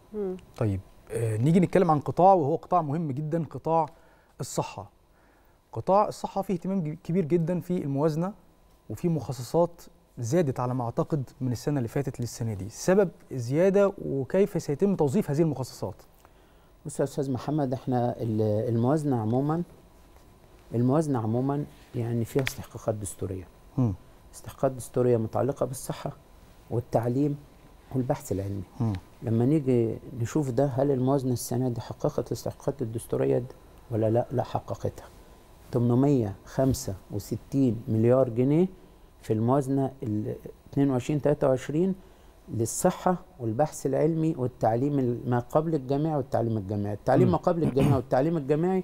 طيب نيجي نتكلم عن قطاع وهو قطاع مهم جدا، قطاع الصحة. قطاع الصحة فيه اهتمام كبير جدا في الموازنة، وفي مخصصات زادت على ما أعتقد من السنة اللي فاتت للسنة دي. سبب الزيادة وكيف سيتم توظيف هذه المخصصات؟ بص يا أستاذ محمد، احنا الموازنة عموما يعني فيها استحقاقات دستورية. استحقاقات دستورية متعلقة بالصحة والتعليم والبحث العلمي. لما نيجي نشوف ده، هل الموازنة السنة دي حققت الاستحقاقات الدستورية دي ولا لا؟ لا، حققتها. 865 مليار جنيه في الموازنة 22-23 للصحة والبحث العلمي والتعليم ما قبل الجامعي والتعليم الجامعي. التعليم ما قبل الجامعي والتعليم الجامعي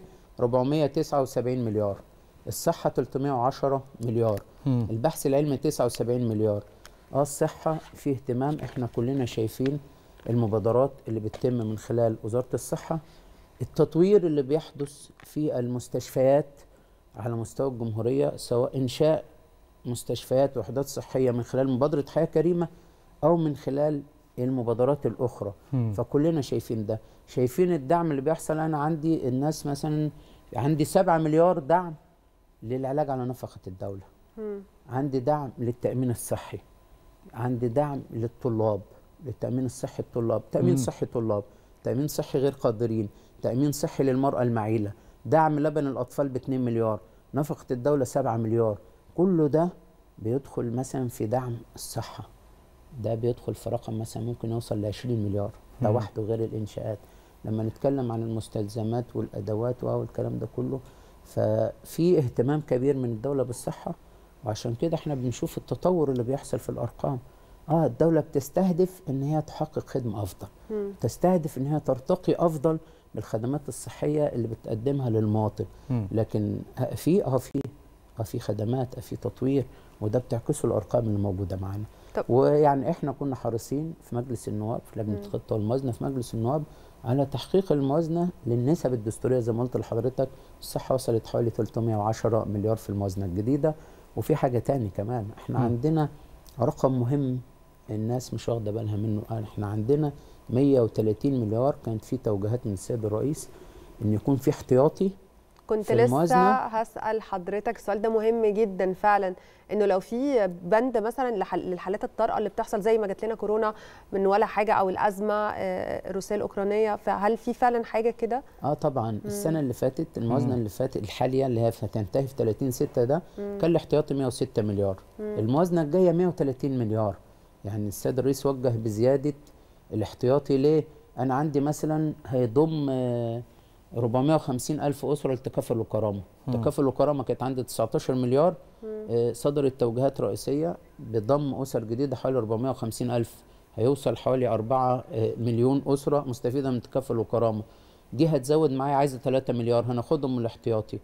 479 مليار، الصحة 310 مليار، البحث العلمي 79 مليار. الصحة فيه اهتمام، احنا كلنا شايفين المبادرات اللي بتتم من خلال وزارة الصحة، التطوير اللي بيحدث في المستشفيات على مستوى الجمهورية، سواء إنشاء مستشفيات ووحدات صحية من خلال مبادرة حياة كريمة أو من خلال المبادرات الأخرى. فكلنا شايفين ده، شايفين الدعم اللي بيحصل. أنا عندي الناس مثلا، عندي 7 مليار دعم للعلاج على نفقة الدولة، عندي دعم للتأمين الصحي، عندي دعم للطلاب، للتأمين الصحي الطلاب، تأمين صحي طلاب، تأمين صحي غير قادرين، تأمين صحي للمرأة المعيلة، دعم لبن الأطفال ب2 مليار، نفقة الدولة 7 مليار. كله ده بيدخل مثلا في دعم الصحة، ده بيدخل في رقم مثلا ممكن يوصل ل20 مليار، ده وحده غير الإنشاءات. لما نتكلم عن المستلزمات والأدوات والكلام ده كله، ففي اهتمام كبير من الدولة بالصحة. وعشان كده احنا بنشوف التطور اللي بيحصل في الأرقام. الدولة بتستهدف ان هي تحقق خدمة أفضل، تستهدف ان هي ترتقي أفضل بالخدمات الصحية اللي بتقدمها للمواطن. لكن في خدمات، في تطوير، وده بتعكسه الأرقام اللي موجودة معانا. ويعني احنا كنا حريصين في مجلس النواب، في لجنة الخطة والموازنة في مجلس النواب، على تحقيق الموازنة للنسب الدستورية. زي ما قلت لحضرتك، الصحة وصلت حوالي 310 مليار في الموازنة الجديدة. وفي حاجة تاني كمان، احنا عندنا رقم مهم الناس مش واخدة بالها منه. احنا عندنا 130 مليار كانت في توجيهات من السيد الرئيس ان يكون في احتياطي. كنت لسه هسأل حضرتك السؤال ده مهم جدا فعلا، انه لو في بند مثلا للحالات الطارئه اللي بتحصل زي ما جات لنا كورونا من ولا حاجه، او الازمه الروسيه الاوكرانيه، فهل في فعلا حاجه كده؟ طبعا. السنه اللي فاتت، الموازنه اللي فاتت الحاليه اللي هي هتنتهي في 30/6 ده، كان الاحتياطي 106 مليار. الموازنه الجايه 130 مليار. يعني السيد الرئيس وجه بزياده الاحتياطي. ليه؟ انا عندي مثلا هيضم 450,000 أسرة للتكافل والكرامة. التكافل والكرامة كانت عندي 19 مليار. صدرت توجيهات رئيسية بضم أسر جديدة حوالي 450,000، هيوصل حوالي 4 مليون أسرة مستفيدة من التكافل والكرامة. دي هتزود معايا، عايزة 3 مليار هناخدهم من الاحتياطي.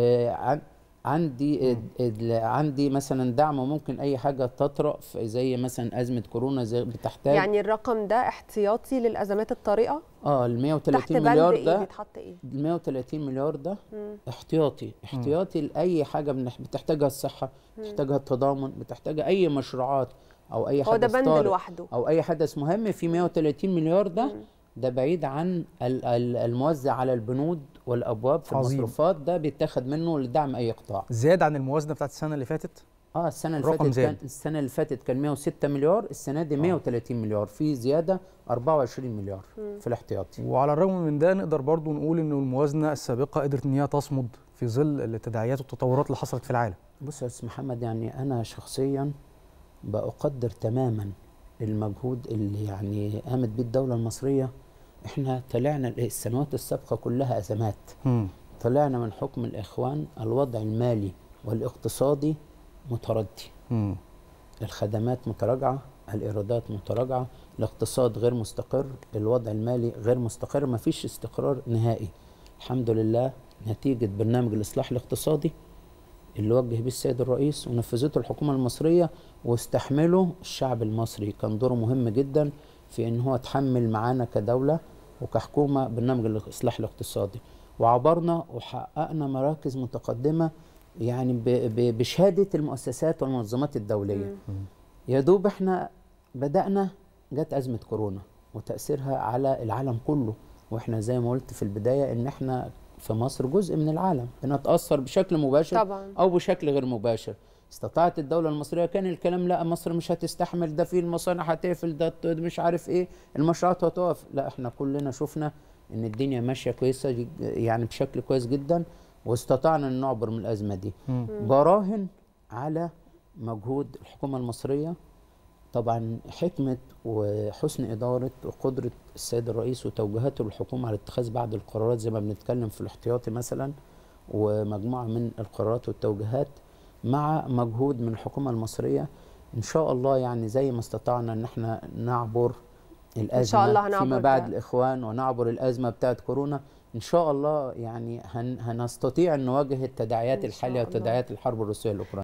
عندي مثلا دعم، ممكن اي حاجه تطرأ زي مثلا ازمه كورونا زي بتحتاج. يعني الرقم ده احتياطي للازمات الطارئه؟ ال 130 مليار ده بيتحط ايه؟ ال 130 مليار ده احتياطي لاي حاجه بتحتاجها الصحه، بتحتاجها التضامن، بتحتاجها اي مشروعات او اي حدث طارئ، هو ده بند لوحده او اي حدث مهم. في 130 مليار ده بعيد عن الموزع على البنود والابواب في المصروفات، ده بيتاخد منه لدعم اي قطاع. زاد عن الموازنه بتاعت السنه اللي فاتت؟ السنه اللي فاتت كان 106 مليار، السنه دي 130 مليار، في زياده 24 مليار في الاحتياطي. وعلى الرغم من ده نقدر برضو نقول انه الموازنه السابقه قدرت ان هي تصمد في ظل التداعيات والتطورات اللي حصلت في العالم. بص يا استاذ محمد، يعني انا شخصيا بقدر تماما المجهود اللي يعني قامت بيه الدوله المصريه. احنا طلعنا السنوات السابقه كلها ازمات. طلعنا من حكم الاخوان الوضع المالي والاقتصادي متردي، الخدمات متراجعه، الايرادات متراجعه، الاقتصاد غير مستقر، الوضع المالي غير مستقر، ما فيش استقرار نهائي. الحمد لله نتيجه برنامج الاصلاح الاقتصادي اللي وجه بيه السيد الرئيس ونفذته الحكومه المصريه واستحمله الشعب المصري، كان دوره مهم جدا في ان هو تحمل معانا كدوله وكحكومه برنامج الاصلاح الاقتصادي، وعبرنا وحققنا مراكز متقدمه يعني بشهاده المؤسسات والمنظمات الدوليه. يا دوب احنا بدأنا، جت ازمه كورونا، وتأثيرها على العالم كله. واحنا زي ما قلت في البداية ان احنا في مصر جزء من العالم، بنتأثر بشكل مباشر طبعا او بشكل غير مباشر. استطاعت الدولة المصرية، كان الكلام لا مصر مش هتستحمل، ده في المصانع هتقفل، ده مش عارف ايه، المشروعات هتقف. لا، احنا كلنا شفنا ان الدنيا ماشية كويسة يعني بشكل كويس جدا، واستطعنا ان نعبر من الأزمة دي. براهن على مجهود الحكومة المصرية، طبعا حكمة وحسن إدارة وقدرة السيد الرئيس وتوجيهاته للحكومة على اتخاذ بعض القرارات، زي ما بنتكلم في الاحتياطي مثلا، ومجموعة من القرارات والتوجيهات، مع مجهود من الحكومة المصرية. إن شاء الله يعني زي ما استطعنا إن احنا نعبر الأزمة، إن شاء الله هنعبر فيما بعد الإخوان، ونعبر الأزمة بتاعت كورونا. إن شاء الله يعني هنستطيع أن نواجه التداعيات الحالية وتداعيات الحرب الروسية الأوكرانية.